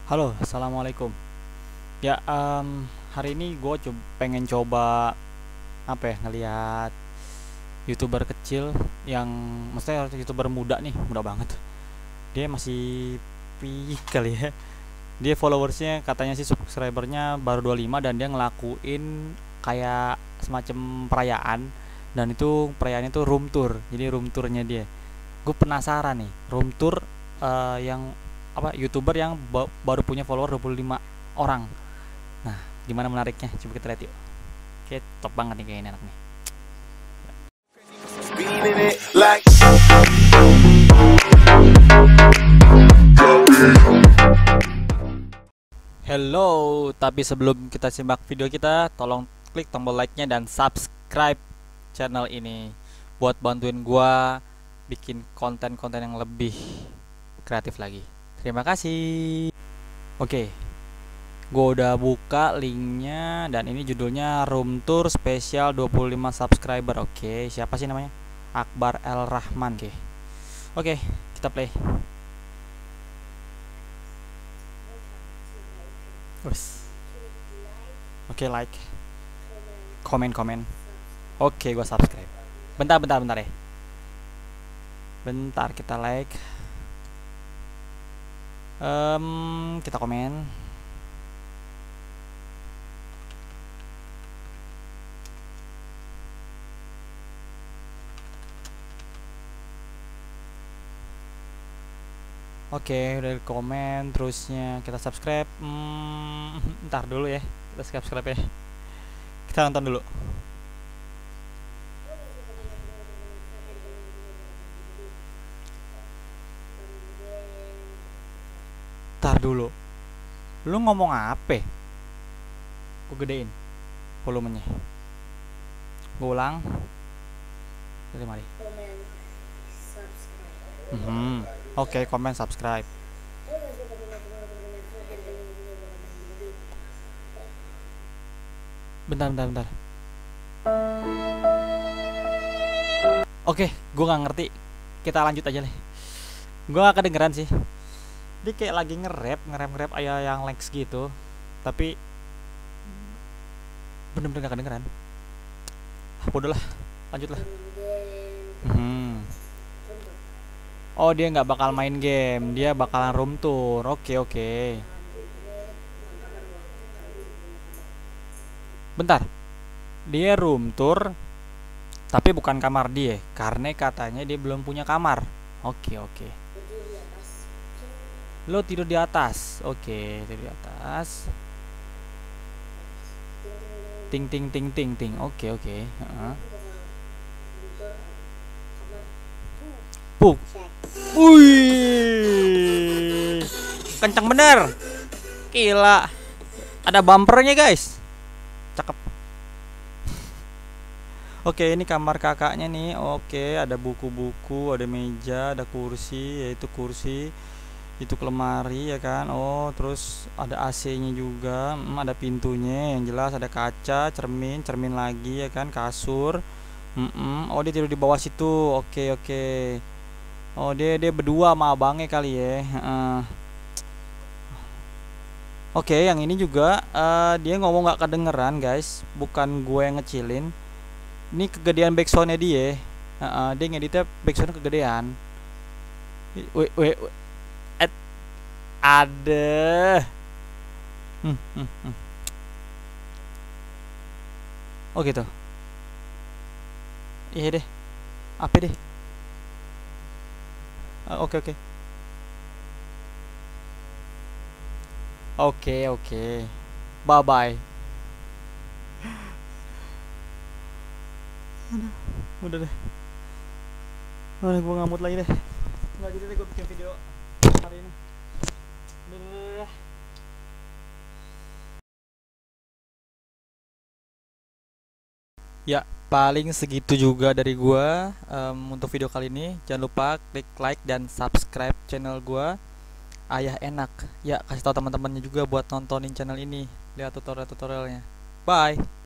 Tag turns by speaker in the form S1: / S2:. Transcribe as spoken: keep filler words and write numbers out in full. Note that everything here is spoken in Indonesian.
S1: Halo, assalamualaikum. Ya, em, hari ini gue coba, pengen coba apa ya ngelihat youtuber kecil yang, maksudnya youtuber muda nih, muda banget. Dia masih pih kali ya. Dia followersnya katanya sih subscribernya baru dua puluh lima dan dia ngelakuin kayak semacam perayaan, dan itu perayaannya itu room tour. Jadi room tournya dia. Gue penasaran nih, room tour eh, yang apa youtuber yang ba- baru punya follower dua puluh lima orang. Nah, gimana menariknya? Coba kita lihat yuk. Oke, top banget nih kayaknya anak nih.
S2: Beating it like
S1: Hello, tapi sebelum kita simak video kita, tolong klik tombol like-nya dan subscribe channel ini buat bantuin gua bikin konten-konten yang lebih kreatif lagi. Terima kasih. Oke, gua udah buka linknya dan ini judulnya Room Tour Spesial dua puluh lima Subscriber. Oke, siapa sih namanya? Akbar El Rahman. Oke. Oke, kita play. Wes. Oke, like, komen, komen. Oke, gua subscribe. Bentar, bentar, bentar ya. Bentar, kita like. Em, kita komen. Oke, udah komen, terusnya kita subscribe. Hmm, ntar dulu ya, kita subscribe ya. Kita nonton dulu. Ntar dulu. Lu ngomong apa? Gue gedein volumenya. Gue ulang. Dari mari. Mhm. Oke, komen, subscribe. Bentar, bentar, bentar. Oke, gue nggak ngerti. Kita lanjut aja deh. Gue gak kedengeran sih. Dia kayak lagi nge-rap, nge-rap, nge-rap ayah yang Lex gitu. Tapi bener-bener gak kedengeran. Ah, bodoh lah, lanjut lah. Hmm. Oh, dia nggak bakal main game, dia bakalan room tour. Oke, oke. Bentar, dia room tour tapi bukan kamar dia, karena katanya dia belum punya kamar. Oke, oke. Lo tidur di atas. Oke, tidur di atas. Ting ting ting ting ting. Oke, oke. Heeh. Puk. Wih. Kencang bener. Gila. Ada bumpernya, guys. Cakep. Oke, ini kamar kakaknya nih. Oke, ada buku-buku, ada meja, ada kursi, yaitu kursi, itu lemari ya kan. Oh, terus ada A C-nya juga. Hmm, ada pintunya yang jelas, ada kaca, cermin, cermin lagi ya kan, kasur. Mm-mm. Oh, dia tidur di bawah situ. Oke, oke. Oh, dia dia berdua sama abangnya kali ya. Heeh. Oke, yang ini juga eh, dia ngomong nggak kedengeran, guys. Bukan gue yang ngecilin. Ini kegedean backsoundnya dia. Heeh, dia ngeditnya backsoundnya kegedean. Wait, wait, wait. Eh, ada. Hmm, hmm, hmm. Oh gitu. Iya deh. Apa deh? Ah, Oke, oke. Oke, oke. Bye bye. Udah deh. Udah, gue ngamut lagi deh. Nggak jadi deh gue bikin video hari ini. Udah, udah, udah, udah. Ya, paling segitu juga dari gua em, untuk video kali ini. Jangan lupa klik like dan subscribe channel gua Ayah Enak. Ya, kasih tahu teman-temannya juga buat nontonin channel ini, lihat tutorial-tutorialnya. Bye.